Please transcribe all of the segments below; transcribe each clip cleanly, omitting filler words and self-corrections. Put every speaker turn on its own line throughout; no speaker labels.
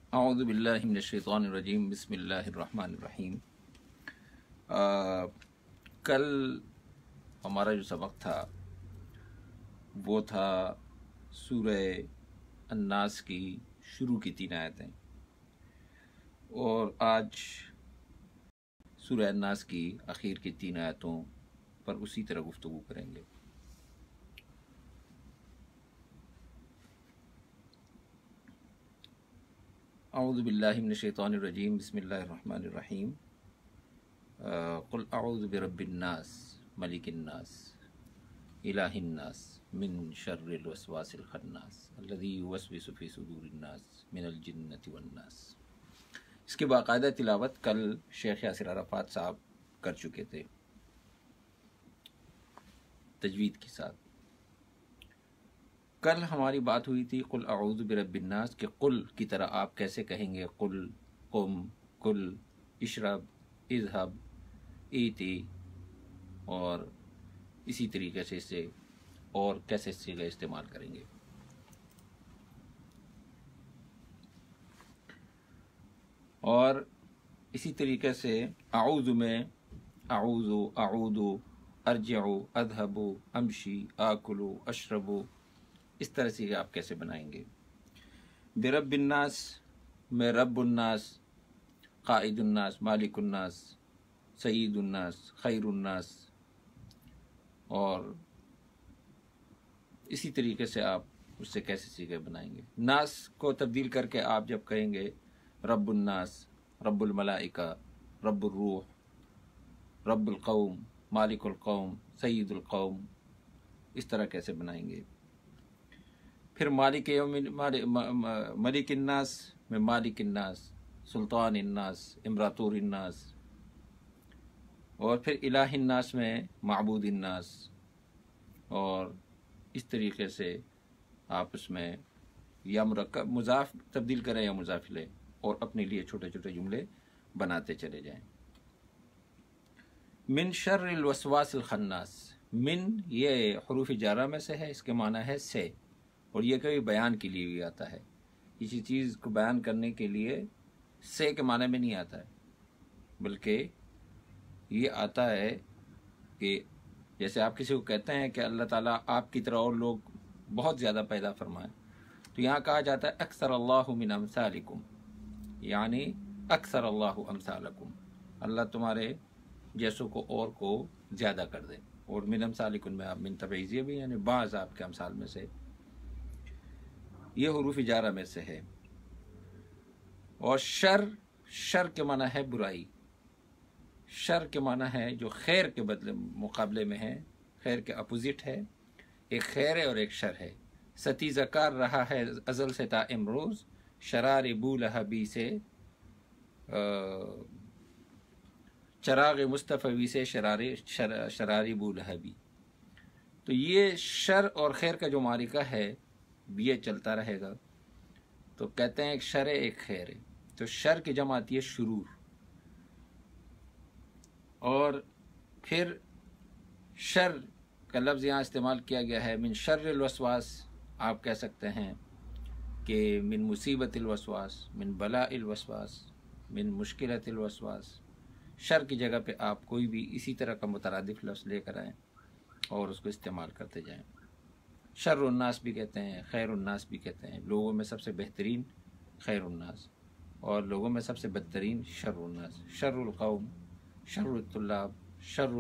اعوذ باللہ من الشیطان الرجیم بسم اللہ الرحمن الرحیم۔ کل ہمارا جو سبق تھا وہ تھا سورہ الناس کی شروع کی 3 آیتیں، اور آج سورہ الناس کی آخر کی 3 آیتوں پر اسی طرح گفتگو کریں گے۔ اعوذ باللہ من الشیطان الرجیم بسم اللہ الرحمن الرحیم۔ قل اعوذ برب الناس ملک الناس الہ الناس من شر الوسواس الخناس الذی یوسوس فی صدور الناس من الجنۃ والناس۔ اس کی باقاعدہ تلاوت کل شیخ یاسر عرفات صاحب کر چکے تھے تجوید کے ساتھ۔ کل ہماری بات ہوئی تھی قل اعوذ برب الناس، کہ قل کی طرح آپ کیسے کہیں گے، قل، قم، کل، اشرب، اذهب، ایتی، اور اسی طریقے سے اسے اور کیسے صیغے استعمال کریں گے۔ اور اسی طریقے سے اعوذ میں اعوذ، اعوذ، ارجع، اذهب، امشی، آکل، اشرب، اس طرح سے آپ کیسے بنائیں گے۔ برب الناس میں رب الناس، قائد الناس، مالک الناس، سید الناس، خیر الناس، اور اسی طریقے سے آپ اس سے کیسے صیغے بنائیں گے۔ ناس کو تبدیل کر کے آپ جب کہیں گے رب الناس، رب الملائکہ، رب الروح، رب القوم، مالک القوم، سید القوم، اس طرح کیسے بنائیں گے۔ پھر مالک یوم ملک الناس میں مالک الناس، سلطان الناس، امراطور الناس، اور پھر الہ الناس میں معبود الناس، اور اس طریقے سے آپ اس میں یا مرکب مضاف تبدیل کریں یا مضاف لیں، اور اپنے لیے چھوٹے چھوٹے جملے بناتے چلے جائیں۔ من شر الوسواس الخناس، من یہ حروف جارہ میں سے ہے، اس کے معنی ہے سے، اور یہ کبھی بیان کے لیے بھی آتا ہے، کسی چیز کو بیان کرنے کے لیے سے کے معنی میں نہیں آتا ہے، بلکہ یہ آتا ہے کہ جیسے آپ کسی کو کہتے ہیں کہ اللہ تعالیٰ آپ کی طرح اور لوگ بہت زیادہ پیدا فرمائیں، تو یہاں کہا جاتا ہے اکثر اللہ من امثالکم، یعنی اکثر اللہ امثالکم، اللہ تمہارے جیسوں کو اور کو زیادہ کر دے۔ اور من امثالکم میں آپ من تبعیضیہ بھی، یعنی بعض آپ کے امثال میں سے، یہ حروف جارہ میں سے ہے۔ اور شر، شر کے معنی ہے برائی، شر کے معنی ہے جو خیر کے بدلے مقابلے میں ہے، خیر کے اپوزٹ ہے، ایک خیر ہے اور ایک شر ہے۔ ستیزہ کار رہا ہے ازل سے تا امروز، شرار بو لہبی سے چراغ مصطفی سے شراری بو لہبی۔ تو یہ شر اور خیر کا جو معرکہ ہے یہ چلتا رہے گا۔ تو کہتے ہیں ایک شر ہے ایک خیر ہے، تو شر کی جمع آتی ہے شرور، اور پھر شر کا لفظ یہاں استعمال کیا گیا ہے من شر الوسواس، آپ کہہ سکتے ہیں کہ من مصیبت الوسواس، من بلاء الوسواس، من مشکلت الوسواس۔ شر کی جگہ پہ آپ کوئی بھی اسی طرح کا مترادف لفظ لے کر آئیں اور اس کو استعمال کرتے جائیں۔ شر الناس بھی کہتے ہیں، خیر الناس بھی کہتے ہیں، لوگوں میں سب سے بہترین خیر الناس، اور لوگوں میں سب سے بدترین شر الناس۔ شر القوم، شر الطلاب، شر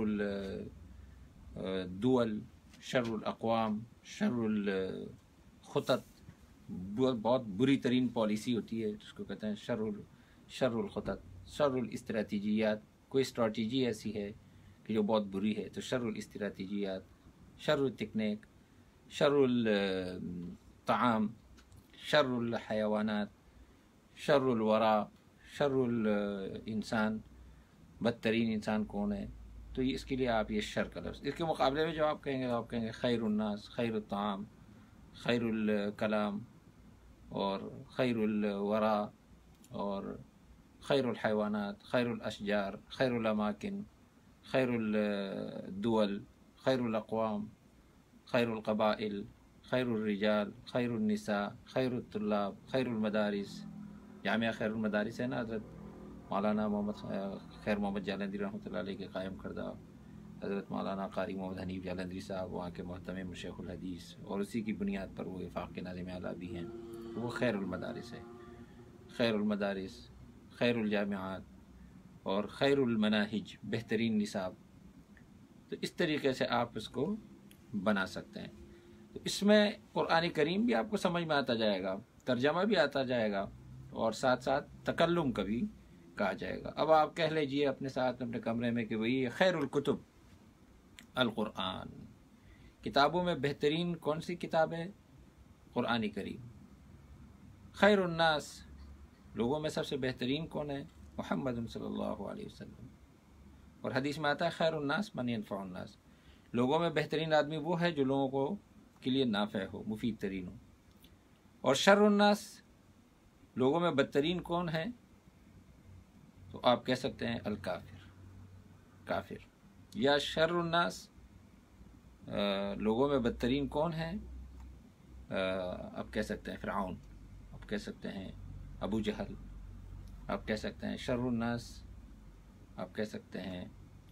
الدول، شر الاقوام، شر الخطط، بہت بری ترین پالیسی ہوتی ہے جس کو کہتے ہیں شر الخطط، شر الاستراتیجیات، کوئی اسٹریٹجی ایسی ہے کہ جو بہت بری ہے تو شر الاستراتیجیات، شر التکنیک، شر الطعام، شر الحیوانات، شر الورا، شر الانسان، بدترین انسان کون ہے۔ تو اس کے لیے آپ یہ شر کا لفظ، اس کے مقابلے میں جو آپ کہیں گے تو آپ کہیں گے خیر الناس، خیر الطعام، خیر الکلام، اور خیر الورا، اور خیر الحیوانات، خیر الاشجار، خیر الاماکن، خیر الدول، خیر الاقوام، خیر القبائل، خیر الرجال، خیر النساء، خیر الطلاب، خیر المدارس، جامعہ خیر المدارس ہے نا، حضرت مولانا خیر محمد جالندری رحمۃ اللہ علیہ کے قائم کردہ حضرت مولانا قاری محمد حنیف جالندری صاحب وہاں کے محتمم شیخ الحدیث، اور اسی کی بنیاد پر وہ وفاق کے ناظم اعلیٰ بھی ہیں، وہ خیر المدارس ہے۔ خیر المدارس، خیر الجامعات اور خیر المناہج، بہترین نصاب، تو اس طریقے سے آپ اس کو بنا سکتے ہیں۔ تو اس میں قرآن کریم بھی آپ کو سمجھ میں آتا جائے گا، ترجمہ بھی آتا جائے گا، اور ساتھ ساتھ تکلم کا بھی کہا جائے گا۔ اب آپ کہہ لیجئے اپنے ساتھ اپنے کمرے میں کہ وہی خیر الکتب القرآن، کتابوں میں بہترین کون سی کتاب ہے؟ قرآن کریم۔ خیر الناس، لوگوں میں سب سے بہترین کون ہے؟ محمد صلی اللہ علیہ وسلم، اور حدیث میں آتا ہے خیر الناس من ينفع الناس، لوگوں میں بہترین آدمی وہ ہے جو لوگوں کو کے لیے نافع ہو، مفید ترین ہو۔ اور شر الناس، لوگوں میں بدترین کون ہے؟ تو آپ کہہ سکتے ہیں الکافر، کافر۔ یا شر الناس، لوگوں میں بدترین کون ہے؟ آپ کہہ سکتے ہیں فرعون، آپ کہہ سکتے ہیں ابو جہل، آپ کہہ سکتے ہیں شر الناس، آپ کہہ سکتے ہیں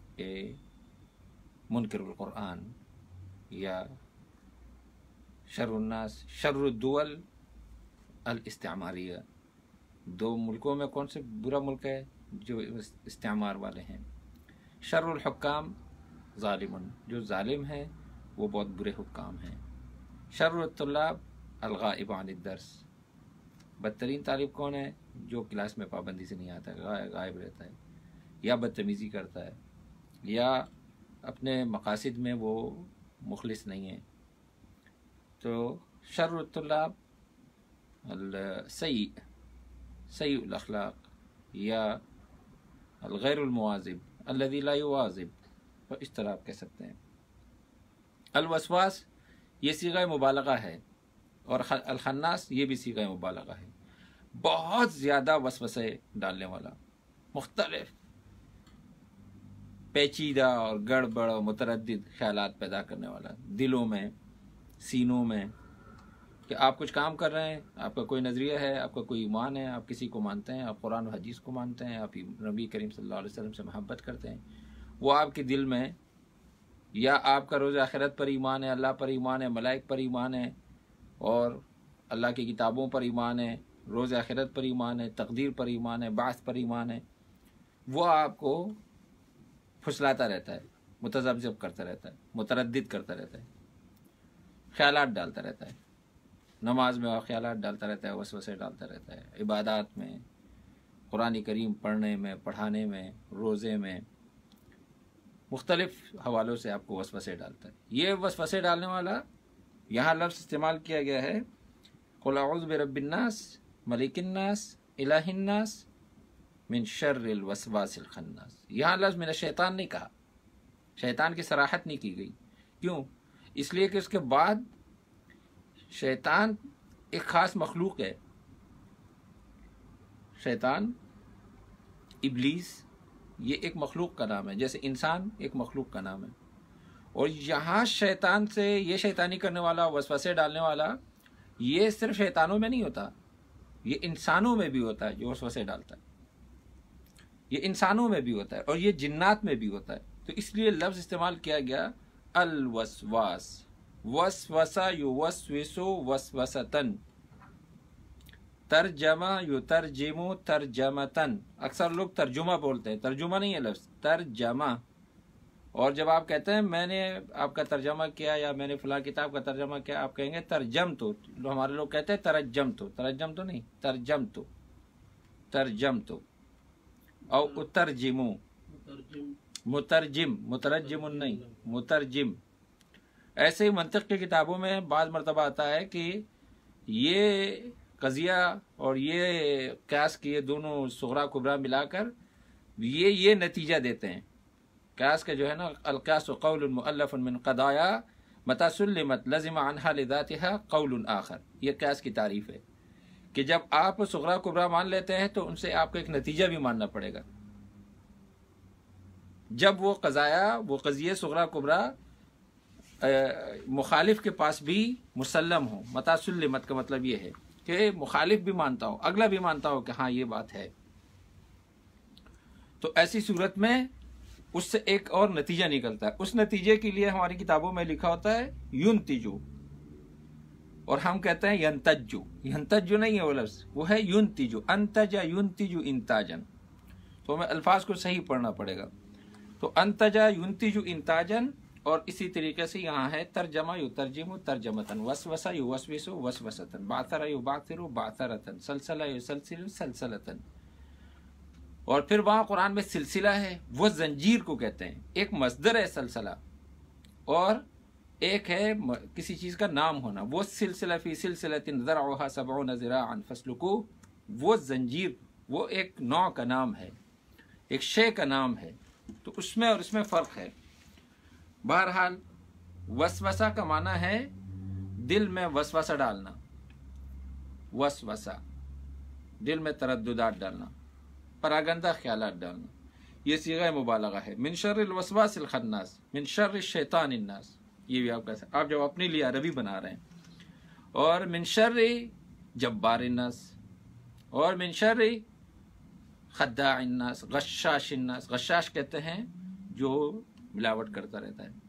منکر القرآن، یا شر الناس شر الدول الاستعماریہ، دو ملکوں میں کون سے برا ملک ہے؟ جو استعمار والے ہیں۔ شر الحکام ظالم، جو ظالم ہیں وہ بہت برے حکام ہیں۔ شر الطلاب الغائب عن الدرس، بدترین طالب کون ہے؟ جو کلاس میں پابندی سے نہیں آتا ہے، غائب رہتا ہے، یا بدتمیزی کرتا ہے، یا اپنے مقاصد میں وہ مخلص نہیں ہے۔ تو شر الطلاب السیء، سیء الاخلاق، یا الغیر المواظب الذی لا یواظب، تو اس طرح آپ کہہ سکتے ہیں۔ الوسواس، یہ صیغہ مبالغہ ہے، اور الخناس، یہ بھی صیغہ مبالغہ ہے، بہت زیادہ وسوسے ڈالنے والا، مختلف پیچیدہ اور گڑبڑ اور متردد خیالات پیدا کرنے والا دلوں میں، سینوں میں، کہ آپ کچھ کام کر رہے ہیں، آپ کا کوئی نظریہ ہے، آپ کا کوئی ایمان ہے، آپ کسی کو مانتے ہیں، آپ قرآن و حدیث کو مانتے ہیں، آپ نبی کریم صلی اللہ علیہ وسلم سے محبت کرتے ہیں، وہ آپ کے دل میں، یا آپ کا روز آخرت پر ایمان ہے، اللہ پر ایمان ہے، ملائک پر ایمان ہے، اور اللہ کی کتابوں پر ایمان ہے، روز آخرت پر ایمان ہے، تقدیر پر ایمان ہے، بعث پر ایمان ہے، وہ آپ کو پھسلاتا رہتا ہے، متذبذب کرتا رہتا ہے، متردد کرتا رہتا ہے، خیالات ڈالتا رہتا ہے، نماز میں خیالات ڈالتا رہتا ہے، وسوسے ڈالتا رہتا ہے، عبادات میں، قرآن کریم پڑھنے میں، پڑھانے میں، روزے میں، مختلف حوالوں سے آپ کو وسوسے ڈالتا ہے۔ یہ وسوسے ڈالنے والا یہاں لفظ استعمال کیا گیا ہے، قل اعوذ برب الناس ملک الناس الہ الناس من شر الوسواس الخناس۔ یہاں لفظ من الشیطان نہیں کہا، شیطان کی صراحت نہیں کی گئی۔ کیوں؟ اس لیے کہ اس کے بعد شیطان ایک خاص مخلوق ہے، شیطان، ابلیس، یہ ایک مخلوق کا نام ہے، جیسے انسان ایک مخلوق کا نام ہے، اور یہاں شیطان سے، یہ شیطانی کرنے والا، وسوسے ڈالنے والا، یہ صرف شیطانوں میں نہیں ہوتا، یہ انسانوں میں بھی ہوتا ہے جو وسوسے ڈالتا ہے، یہ انسانوں میں بھی ہوتا ہے، اور یہ جنات میں بھی ہوتا ہے۔ تو اس لیے لفظ استعمال کیا گیا الوسواس، وسوسہ یوسوس وسوستن، ترجمہ یترجم ترجمتن، اکثر لوگ ترجمہ بولتے ہیں، ترجمہ نہیں ہے لفظ، ترجمہ۔ اور جب آپ کہتے ہیں میں نے آپ کا ترجمہ کیا، یا میں نے فلاں کتاب کا ترجمہ کیا، آپ کہیں گے ترجم تو، ہمارے لوگ کہتے ہیں ترجم تو، ترجم تو نہیں، ترجم تو، ترجم تو، او اترجمو، مترجم، مترجم نہیں، مترجم۔ ایسے ہی منطق کی کتابوں میں بعض مرتبہ آتا ہے کہ یہ قضیہ اور یہ قیاس کی، یہ دونوں صغرا کبرا ملا کر یہ نتیجہ دیتے ہیں۔ قیاس کا جو ہے نا، القیاس قول مؤلف من قضایا متى سلمت لزم عنها لذاتها قول آخر، یہ قیاس کی تعریف ہے کہ جب آپ صغرا کبرا مان لیتے ہیں تو ان سے آپ کو ایک نتیجہ بھی ماننا پڑے گا۔ جب وہ قضایا، وہ قضیے صغرا کبرا مخالف کے پاس بھی مسلم ہو، متى سلمت کا مطلب یہ ہے کہ مخالف بھی مانتا ہو، اگلا بھی مانتا ہو کہ ہاں یہ بات ہے، تو ایسی صورت میں اس سے ایک اور نتیجہ نکلتا ہے. اس نتیجے کے لیے ہماری کتابوں میں لکھا ہوتا ہے ینتجو، اور ہم کہتے ہیں ینتجو. ینتجو نہیں ہے وہ لفظ، وہ ہے ینتجو. انتجا ینتجو انتاجن، تو ہمیں الفاظ کو صحیح پڑھنا پڑے گا. تو انتجا ینتجو انتاجن، اور اسی طریقے سے یہاں ہے ترجمہ یترجم ترجمتن، وسوسہ یوسوس وسوستن، بعثر یبعثر بعثرتن، سلسلہ یسلسل سلسلتن. اور پھر وہاں قرآن میں سلسلہ ہے، وہ زنجیر کو کہتے ہیں. ایک مصدر ہے سلسلہ، اور ایک ہے کسی چیز کا نام ہونا. وہ سلسلہ فی سلسلۃ ذرعها 70 ذراعا فاسلکوہ، وہ زنجیر وہ ایک نوع کا نام ہے، ایک شے کا نام ہے. تو اس میں اور اس میں فرق ہے. بہرحال وسوسہ کا معنی ہے دل میں وسوسہ ڈالنا، وسوسہ دل میں ترددات ڈالنا، پراگندہ خیالات ڈالنا. یہ صیغہ مبالغہ ہے. من شر الوسواس الخناس من شر الشیطان الناس، یہ بھی آپ کہہ سکتے، آپ جب اپنے لیے عربی بنا رہے ہیں. اور من شر جبار الناس، اور من شر خداع الناس غشاش الناس. غشاش کہتے ہیں جو ملاوٹ کرتا رہتا ہے،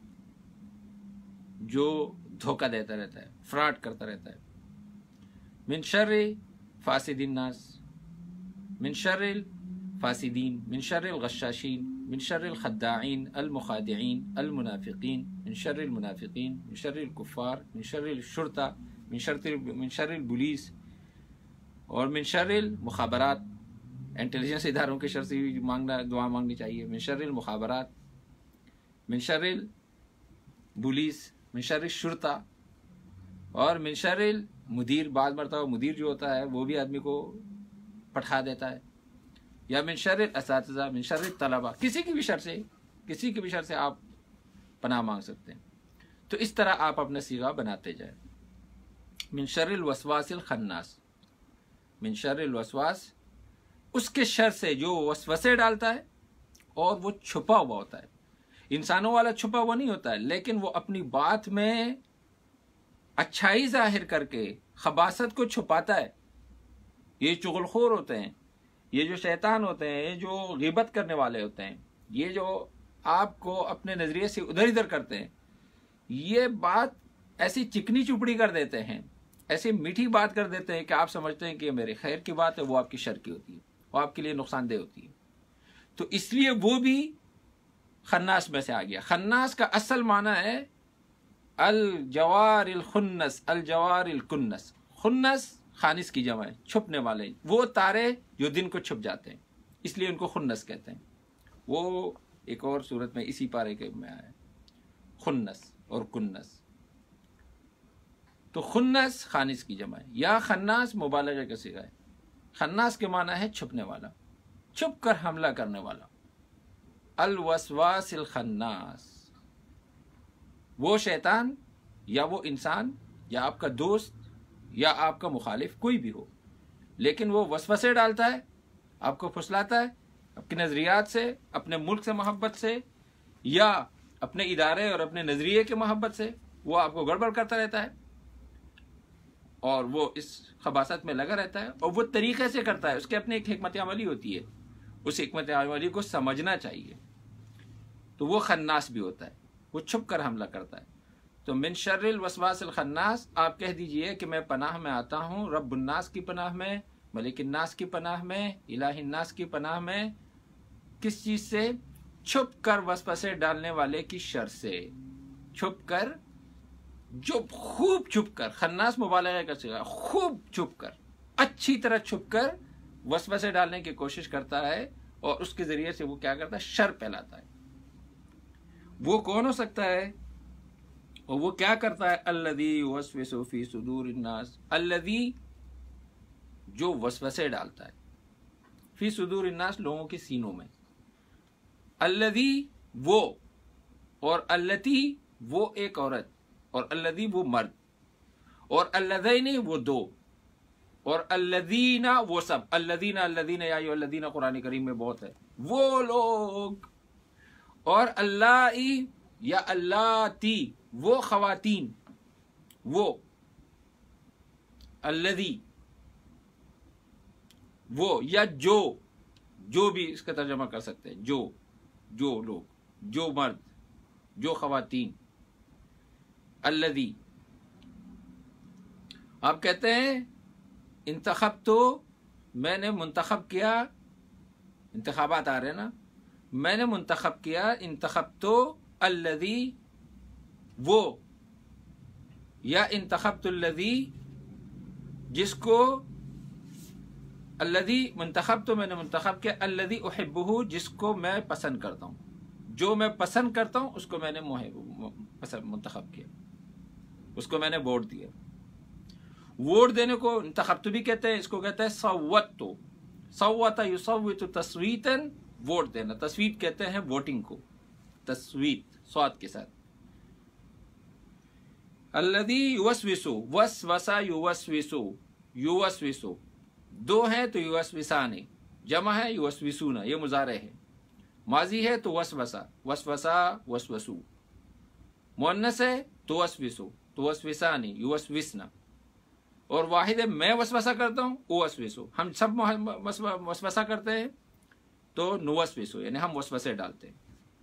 جو دھوکہ دیتا رہتا ہے، فراڈ کرتا رہتا ہے. من شر فاسد الناس، من شر الفاسدین، من شر الغشاشین، من شر الخداعین المخادعین المنافقین، من شر المنافقین، من شر الکفار، من شر الشرطہ، من شر البولیس، اور من شر المخابرات. انٹیلیجنس اداروں کے شر سے بھی دعا مانگنی چاہیے. من شر المخابرات، من شر البولیس، من شر الشرطہ، اور من شر المدیر. بعض مرتبہ مدیر جو ہوتا ہے وہ بھی آدمی کو پٹھا دیتا ہے. یا من شر الاساتذہ، من شر الطلبہ. کسی کی بھی شر سے آپ پناہ مانگ سکتے ہیں. تو اس طرح آپ اپنا صیغہ بناتے جائیں. من شر الوسواس الخناس، من شر الوسواس، اس کے شر سے جو وسوسے ڈالتا ہے، اور وہ چھپا ہوا ہوتا ہے. انسانوں والا چھپا ہوا نہیں ہوتا ہے، لیکن وہ اپنی بات میں اچھائی ظاہر کر کے خباثت کو چھپاتا ہے. یہ چغل خور ہوتے ہیں، یہ جو شیطان ہوتے ہیں، یہ جو غیبت کرنے والے ہوتے ہیں، یہ جو آپ کو اپنے نظریے سے ادھر ادھر کرتے ہیں، یہ بات ایسی چکنی چپڑی کر دیتے ہیں، ایسی میٹھی بات کر دیتے ہیں کہ آپ سمجھتے ہیں کہ یہ میرے خیر کی بات ہے، وہ آپ کی شر کی ہوتی ہے، وہ آپ کے لیے نقصان دہ ہوتی ہے. تو اس لیے وہ بھی خناس میں سے آ گیا. خناس کا اصل معنی ہے الجوار الخنس، الجوار الکنس. خنس خانس کی جمع ہے، چھپنے والے، وہ تارے جو دن کو چھپ جاتے ہیں، اس لیے ان کو خنس کہتے ہیں. وہ ایک اور صورت میں اسی پارے کے میں آیا ہے، خنس اور کنس. تو خنس خانس کی جمع ہے، یا خناس مبالغہ کا صیغہ ہے. خناس کے معنی ہے چھپنے والا، چھپ کر حملہ کرنے والا. الوسواس الخناس، وہ شیطان یا وہ انسان یا آپ کا دوست یا آپ کا مخالف کوئی بھی ہو، لیکن وہ وسوسے ڈالتا ہے، آپ کو پھسلاتا ہے اپنے نظریات سے، اپنے ملک سے محبت سے، یا اپنے ادارے اور اپنے نظریے کے محبت سے. وہ آپ کو گڑبڑ کرتا رہتا ہے، اور وہ اس خباثت میں لگا رہتا ہے، اور وہ طریقے سے کرتا ہے. اس کے اپنے ایک حکمت عملی ہوتی ہے، اس حکمت عملی کو سمجھنا چاہیے. تو وہ خناس بھی ہوتا ہے، وہ چھپ کر حملہ کرتا ہے. تو من شر الوسواس الخناس، آپ کہہ دیجئے کہ میں پناہ میں آتا ہوں رب الناس کی پناہ میں، ملک الناس کی پناہ میں، الہ الناس کی پناہ میں. کس چیز سے؟ چھپ کر وسوسے ڈالنے والے کی شر سے. چھپ کر، جو خوب چھپ کر، خناس مبالغہ کا صیغہ، خوب چھپ کر، اچھی طرح چھپ کر وسوسے ڈالنے کی کوشش کرتا ہے، اور اس کے ذریعے سے وہ کیا کرتا ہے؟ شر پھیلاتا ہے. وہ کون ہو سکتا ہے اور وہ کیا کرتا ہے؟ الذی یوسوس فی صدور الناس، الذی جو وسوسے ڈالتا ہے، فی صدور الناس لوگوں کے سینوں میں. الذی وہ، اور اللتی وہ ایک عورت، اور الذی وہ مرد، اور اللذین وہ دو، اور الذین وہ سب. الذین الذین یا ایھا الذین قرآن کریم میں بہت ہے، وہ لوگ. اور اللہ یا اللہ تی وہ خواتین، وہ الذی وہ یا جو بھی اس کا ترجمہ کر سکتے ہیں، جو لوگ، جو مرد، جو خواتین. الذی آپ کہتے ہیں انتخب تو میں نے منتخب کیا، انتخابات آ رہے ہیں نا، میں نے منتخب کیا، انتخب تو الذی وہ، یا انتخبت الذی جس کو، الذی منتخب تو میں نے منتخب کیا، الذی احبہ جس کو میں پسند کرتا ہوں، جو میں پسند کرتا ہوں اس کو میں نے منتخب کیا، اس کو میں نے ووٹ دیا. ووٹ دینے کو انتخبت بھی کہتے ہیں، اس کو کہتے ہیں صوت. صوت یصوت تصویتا، ووٹ دینا. تصویت کہتے ہیں ووٹنگ کو، تصویت صاد کے ساتھ. الذی یوسوس، وسوسہ یوسوس، یوسوس دو ہیں تو یوسوسان، جمع ہے یوسوسون، یہ مضارع ہے. ماضی ہے تو وسوسہ، وسوسہ وسوسو. مؤنث ہے تو وسوسو، تو وسوسان یوسوسنا. اور واحد ہے میں وسوسہ کرتا ہوں، اوسوسو. ہم سب وسوسہ کرتے ہیں تو نوسوسو، یعنی ہم وسوسے ڈالتے ہیں.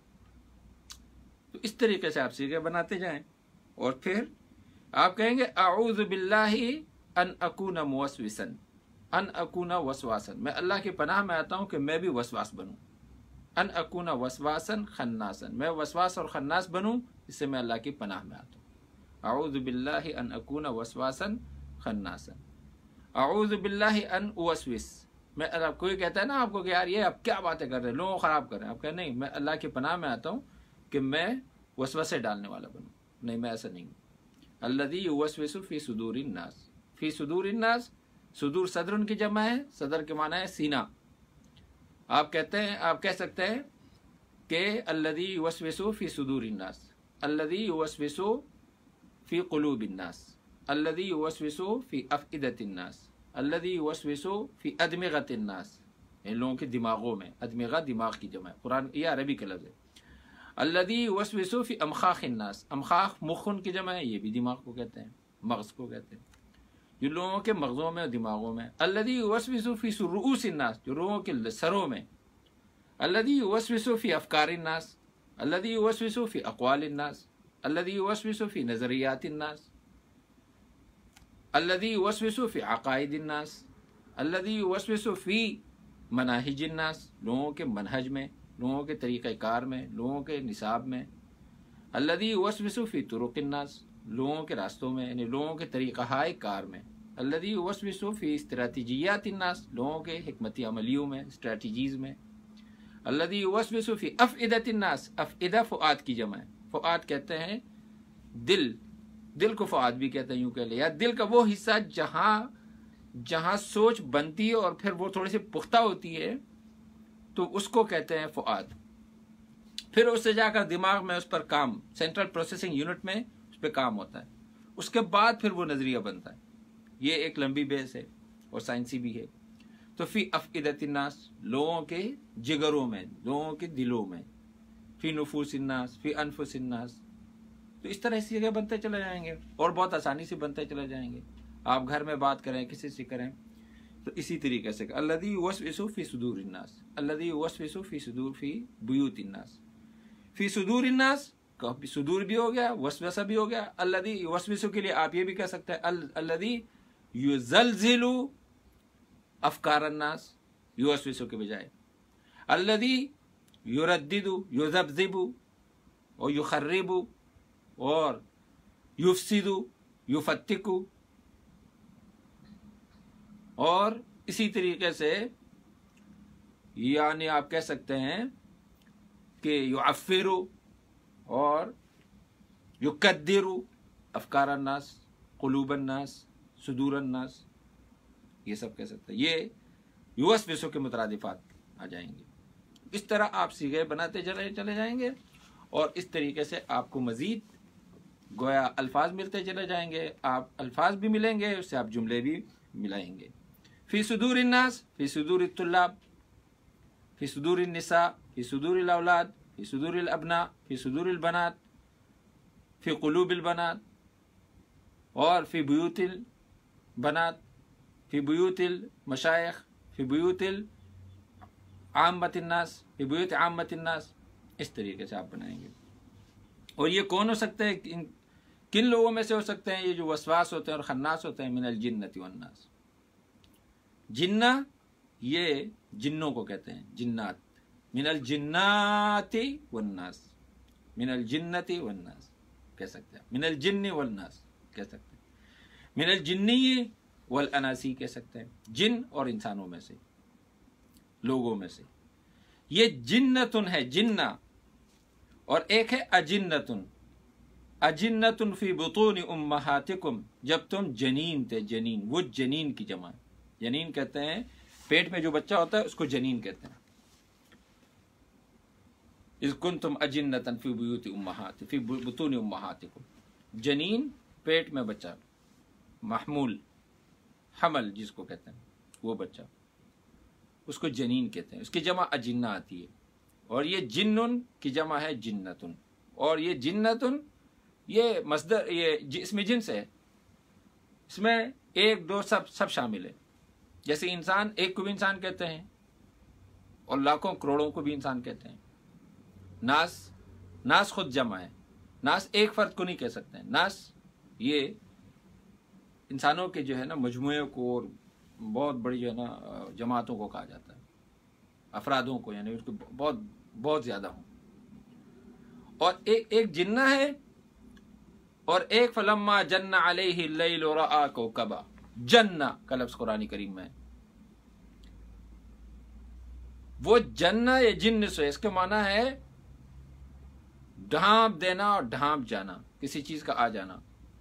تو اس طریقے سے آپ سیغے بناتے جائیں. اور پھر آپ کہیں گے اعوذ باللہ ان اکون موسوسا، ان اکون وسواسا، میں اللہ کی پناہ میں آتا ہوں کہ میں بھی وسواس بنوں. ان اکون وسواسا خناسا، میں وسواس اور خناس بنوں، اس سے میں اللہ کی پناہ میں آتا ہوں. اعوذ باللہ ان اکون وسواسا خناسا. اعوذ باللہ ان اوسوس، میں کوئی کہتا ہے نا آپ کو کہ یار یہ آپ کیا باتیں کر رہے ہیں، لوگوں کو خراب کر رہے ہیں، آپ کہیں نہیں میں اللہ کی پناہ میں آتا ہوں کہ میں وسوسے ڈالنے والا بنوں. نہیں، میں ایسا نہیں ہوں. الذی یوسوس فی صدور الناس، فی صدور الناس، صدور صدر کی جمع ہے، صدر کے معنی ہے سینہ. آپ کہتے ہیں، آپ کہہ سکتے ہیں کہ الذی یوسوس فی صدور الناس، الذی یوسوس فی قلوب الناس، الذی یوسوس فی افئدۃ الناس، الذی یوسوس فی ادمغۃ الناس، ان لوگوں کے دماغوں میں. ادمغہ دماغ کی جمع ہے، قرآن یہ عربی کا لفظ ہے. الذی یوسوس فی امخاخ الناس، امخاخ مخن کی جمع ہے، یہ بھی دماغ کو کہتے ہیں، مغز کو کہتے ہیں، جو لوگوں کے مغزوں میں اور دماغوں میں. الذی یوسوس فی رؤوس الناس، جو لوگوں کے سروں میں. الذی یوسوس فی افکار الناس، الذی یوسوس فی اقوال الناس، الذی یوسوس فی نظریات الناس، الذی یوسوس فی عقائد الناس، الذی یوسوس فی مناہج الناس، لوگوں کے منہج میں، لوگوں کے طریقہ کار میں، لوگوں کے نصاب میں. الذی یوسوس فی طرق الناس، لوگوں کے راستوں میں، یعنی لوگوں کے طریقہ کار میں. الذی یوسوس فی استراتیجیات الناس، لوگوں کے حکمت عملیوں میں، اسٹریٹجیز میں. الذی یوسوس فی افئدۃ الناس، افئدہ فؤاد کی جمع ہے. فؤاد کہتے ہیں دل کو فؤاد بھی کہتے ہیں، یوں کہہ لیں، یا دل کا وہ حصہ جہاں سوچ بنتی ہے اور پھر وہ تھوڑی سی پختہ ہوتی ہے، تو اس کو کہتے ہیں فؤاد. پھر اس سے جا کر دماغ میں اس پر کام، سینٹرل پروسیسنگ یونٹ میں اس پہ کام ہوتا ہے. اس کے بعد پھر وہ نظریہ بنتا ہے. یہ ایک لمبی بیس ہے اور سائنسی بھی ہے. تو فی افئدۃ الناس، لوگوں کے جگروں میں، لوگوں کے دلوں میں. فی نفوس الناس، فی انفس الناس. تو اس طرح اسی جگہ بنتے چلے جائیں گے اور بہت آسانی سے بنتے چلے جائیں گے. آپ گھر میں بات کریں، کسی سے کریں، تو اسی طریقے سے الذی یوسوس فی صدور الناس، الذی یوسوس فی بیوت الناس. فی صدور الناس، صدور بھی ہو گیا، وسوسہ بھی ہو گیا. الذی یوسوس کے لیے آپ یہ بھی کہہ سکتے ہیں الذی یزلزل افکار الناس، یوسوس کے بجائے. الذی یردد، یذبذب اور یخرب اور یفسد، یفتک. اور اسی طریقے سے یعنی آپ کہہ سکتے ہیں کہ یعفر اور یقدر افکار الناس، قلوب الناس، صدور الناس، یہ سب کہہ سکتے ہیں. یہ یوسوس کے مترادفات آ جائیں گے. اس طرح آپ سیغے بناتے چلے جائیں گے اور اس طریقے سے آپ کو مزید گویا الفاظ ملتے چلے جائیں گے. آپ الفاظ بھی ملیں گے، اس سے آپ جملے بھی ملائیں گے. فی صدور الناس، فی صدور الطلاب، فی صدور النساء، فی صدور الاولاد، فی صدور الابناء، فی صدور البنات، فی قلوب البنات، اور فی بیوت बनात फी बुयूतिल मशाइख फी बुयूतिल आम्मतिन नास फी बुयूत आम्मतिन नास, इस तरीके से आप बनाएंगे। और ये कौन हो सकते हैं, किन लोगों में से हो सकते हैं? ये जो वसवास होते हैं और खन्नास होते हैं, मिनल जिन्नति वन्नास। जिन्ना ये जिन्नों को कहते हैं, जिन्नात। मिनल जिन्नाति वन्नास, मिनल जिन्नति वन्नास कह सकते हैं, मिनल जिन्नी वन्नास कह सकते हैं, मिनल जिन्नी वल अनासी कह सकते हैं, जिन और इंसानों में से, लोगों में से। ये जिन्नतुन है, जिन्ना, और एक है अजिन्नतुन। अजिन्नतुन फी बुतून उम्महातिकुम, जब तुम जनीन थे, जनीन, वो जनीन की जमा। जनीन कहते हैं पेट में जो बच्चा होता है उसको जनीन कहते हैं। इज़ कुंतुम अजिन्नतन फी बुयूति उम्महात फी बुतून उम्महातिकुम, जनीन पेट में बच्चा, महमूल, हमल जिसको कहते हैं वो बच्चा, उसको जनीन कहते हैं। उसकी जमा अजिन्ना आती है। और ये जिन्नुन की जमा है जिन्नतुन। और ये जिन्नतुन ये मसदर, ये इसमें जिन्स है, इसमें एक दो सब शामिल है। जैसे इंसान, एक को भी इंसान कहते हैं और लाखों करोड़ों को भी इंसान कहते हैं। नास खुद जमा है, नास एक फर्द को नहीं कह सकते हैं। नास ये इंसानों के जो है ना मजमूए को और बहुत बड़ी जो है ना जमातों को कहा जाता है, अफरादों को, यानी उसको बहुत ज्यादा हो। और एक जिन्ना है और एक फलम्मा जन्ना अलैहि लैल रआ कौकबा, जन्ना का लफ्ज कुरानी करीम में। वो जन्ना या जिन्न से, इसके माना है ढांप देना और ढांप जाना, किसी चीज का आ जाना।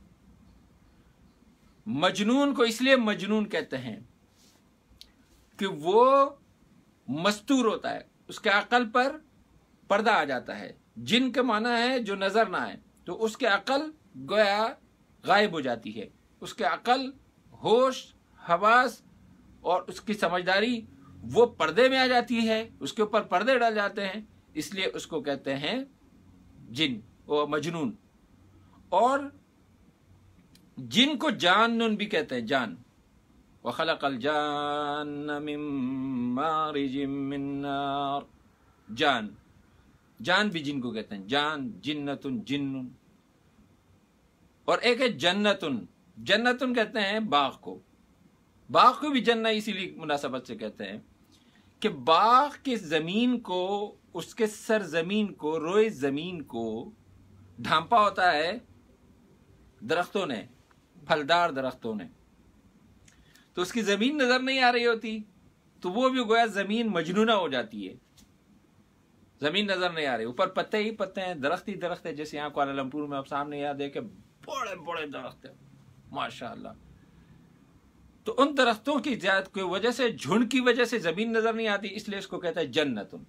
मजनून को इसलिए मजनून कहते हैं कि वो मस्तूर होता है, उसके अकल पर पर्दा आ जाता है। जिन के माना है जो नजर ना आए, तो उसके अकल गोया गायब हो जाती है। उसके अकल, होश, हवास और उसकी समझदारी वो पर्दे में आ जाती है, उसके ऊपर पर्दे डाल जाते हैं, इसलिए उसको कहते हैं जिन और मजनून। और जिन को जाननुन भी कहते हैं, जान। व खलक़ल जान्न मिन मारिजिम मिन नार, जान, जान भी जिन को कहते हैं, जान, जिन्नतुन, जिन्नुन। और एक है जन्नतुन, जन्नतुन कहते हैं बाग को। बाग को भी जन्ना इसीलिए मुनासबत से कहते हैं कि बाग की जमीन को, उसके सरजमीन को, रोए जमीन को ढांपा होता है दरख्तों ने, फलदार दरख्तों ने। तो उसकी जमीन नजर नहीं आ रही होती, तो वो भी गोया जमीन मजनूना हो जाती है। जमीन नजर नहीं आ रही, ऊपर पत्ते ही पत्ते हैं, दरख्त ही दरख्त है। जैसे यहाँ कुआलालंपुर में आप सामने यहाँ देखे बड़े बड़े दरख्त है माशाअल्लाह। तो उन दरख्तों की ज्यादा की वजह से, झुंड की वजह से जमीन नजर नहीं आती, इसलिए इसको कहता है जन्नतुन।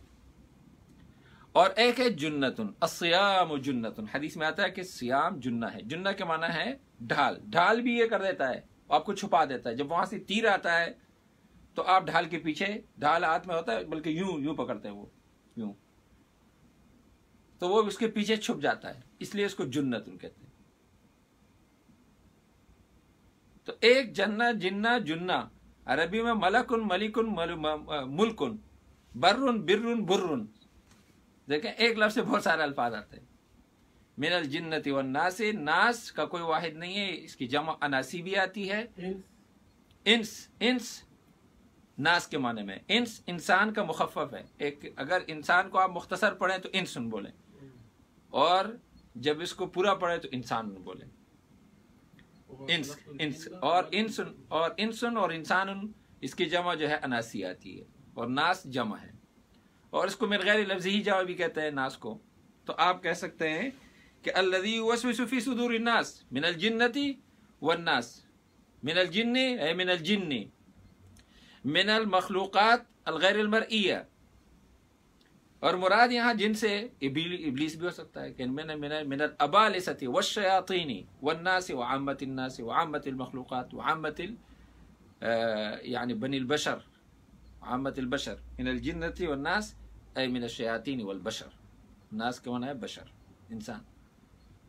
और एक है जुन्नतुन, अस्सियाम जुन्नतुन। हदीस में आता है कि सियाम जुन्ना है। जुन्ना के माना है ढाल। ढाल भी ये कर देता है, आपको छुपा देता है। जब वहां से तीर आता है तो आप ढाल के पीछे, ढाल हाथ में होता है, बल्कि यूं यूं पकड़ते हैं, वो यूं, तो वो उसके पीछे छुप जाता है, इसलिए इसको जुन्नतुन कहते हैं। तो एक जन्ना, जिन्ना, जुन्ना, अरबी में मलकुन, मलिकुन, मुल्कुन, बर्रुन, बिर्रुन, बुर्रुन। देखें एक लफ्ज से बहुत सारे अल्फाज आते हैं। मिनल जिन्नति वन नासी, नास का कोई वाहिद नहीं है, इसकी जमा अनासी भी आती है। इंस, इंस नास के माने में, इंस इंसान का मुखफ़फ़ है। एक अगर इंसान को आप मुख्तसर पढ़ें तो इंसन बोलें, और जब इसको पूरा पढ़े तो इंसान बोलें। इंस, इंस और इंसन, और इंसन और इंसान, इसकी जमा जो है अनासी आती है, और नास जमा है। और इसको मिन गैर लफ्ज़ी ही जमा भी कहते हैं नास को। तो आप कह सकते हैं कि अल्लज़ी युवस्विसु फी सुदूरि नास मिनल जिन्नति वन नास, मिनल जिन्नी है मिनल जिन्नी, मिनल मखलूक़ात अल गैर अल मरइया। और मुराद यहाँ जिन से इब्लीस भी हो सकता है कि मिनल अबालिसति वश्शयातीनी वन्नासी व आम्मतिन नासी व आम्मतिल मखलूक़ात व आम्मतिल यानी बनिल बशर, आम्मतिल बशर, मिनल जिन्नति वन्नास ऐ मिनश शयातीन वल बशर। नास के माना है बशर, इंसान।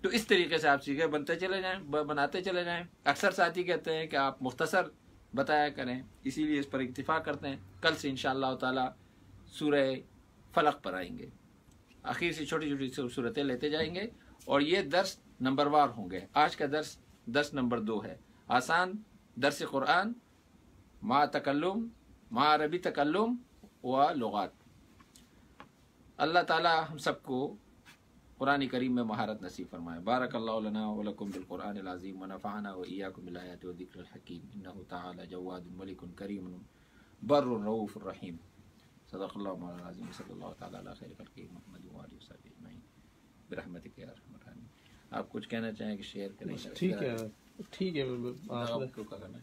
تو اس طریقے سے آپ سیکھیں، بنتے چلے جائیں، بناتے چلے جائیں۔ اکثر ساتھی کہتے ہیں کہ آپ مختصر بتایا کریں، اسی لیے اس پر اکتفا کرتے ہیں۔ کل سے انشاءاللہ تعالی سورہ فلق پر آئیں گے، آخر سے چھوٹی چھوٹی صورتیں لیتے جائیں گے، اور یہ درس نمبر وار ہوں گے۔ آج کا درس نمبر 2 ہے، آسان درس قرآن مع تکلم، مع عربی تکلم و لغات۔ اللہ تعالی ہم سب کو قرآن کریم میں مہارت نصیب فرمائے۔ بارک اللہ لنا ولکم بالقرآن العظیم ونفعنا وإیاکم بالآیات والذکر الحکیم، انہ تعالی جواد ملک کریم بر رؤوف الرحیم۔ صدق اللہ مولانا العظیم، صلی اللہ تعالی علی خیر خلقہ محمد وآلہ وصحبہ اجمعین برحمتک یا ارحم الراحمین۔ آپ کچھ کہنا چاہیں کہ شیئر کریں؟
ٹھیک ہے
آپ کو کرنا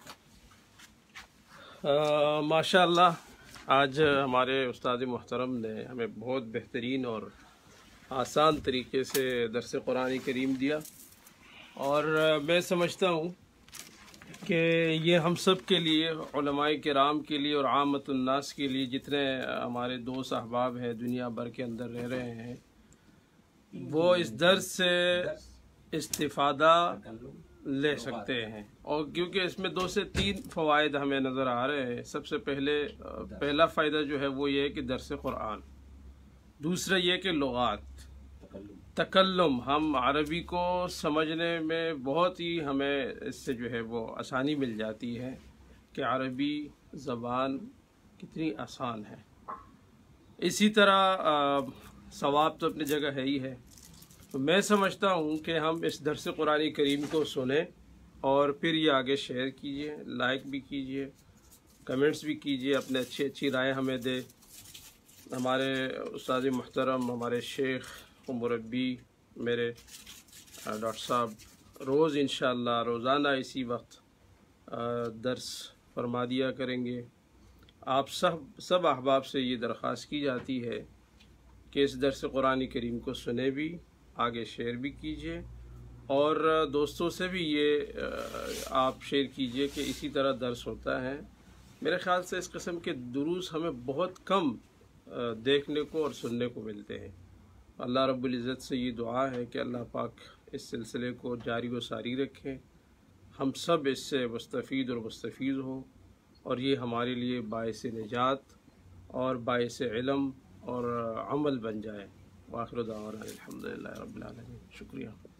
ماشاء اللہ، آج ہمارے استاد محترم نے ہمیں بہت بہترین اور آسان طریقے سے درس قرآن کریم دیا، اور میں سمجھتا ہوں کہ یہ ہم سب کے لیے، علماء کرام کے لیے اور عامت الناس کے لیے، جتنے ہمارے دوست احباب ہیں دنیا بھر کے اندر رہ رہے ہیں، وہ اس درس سے استفادہ لے سکتے ہیں۔ اور کیونکہ اس میں 2 سے 3 فوائد ہمیں نظر آ رہے ہیں۔ سب سے پہلا فائدہ جو ہے وہ یہ ہے کہ درس قرآن، دوسرا یہ کہ لغات، تکلم، ہم عربی کو سمجھنے میں بہت ہی ہمیں اس سے جو ہے وہ آسانی مل جاتی ہے کہ عربی زبان کتنی آسان ہے۔ اسی طرح ثواب تو اپنی جگہ ہے ہی ہے۔ تو میں سمجھتا ہوں کہ ہم اس درس قرآن کریم کو سنیں اور پھر یہ آگے شیئر کیجئے، لائک بھی کیجئے، کمنٹس بھی کیجئے، اپنے اچھی رائے ہمیں دے۔ ہمارے استاد محترم، ہمارے شیخ و مربی میرے ڈاکٹر صاحب روز انشاءاللہ روزانہ اسی وقت درس فرما دیا کریں گے۔ آپ سب احباب سے یہ درخواست کی جاتی ہے کہ اس درس قرآن کریم کو سنیں بھی، آگے شیئر بھی کیجئے، اور دوستوں سے بھی یہ آپ شیئر کیجئے کہ اسی طرح درس ہوتا ہے۔ میرے خیال سے اس قسم کے دروس ہمیں بہت کم دیکھنے کو اور سننے کو ملتے ہیں۔ اللہ رب العزت سے یہ دعا ہے کہ اللہ پاک اس سلسلے کو جاری و ساری رکھیں، ہم سب اس سے مستفید اور مستفیض ہوں، اور یہ ہمارے لیے باعث نجات اور باعث علم اور عمل بن جائے۔ وآخر دعوانا الحمدللہ رب العالمین۔ شکریہ۔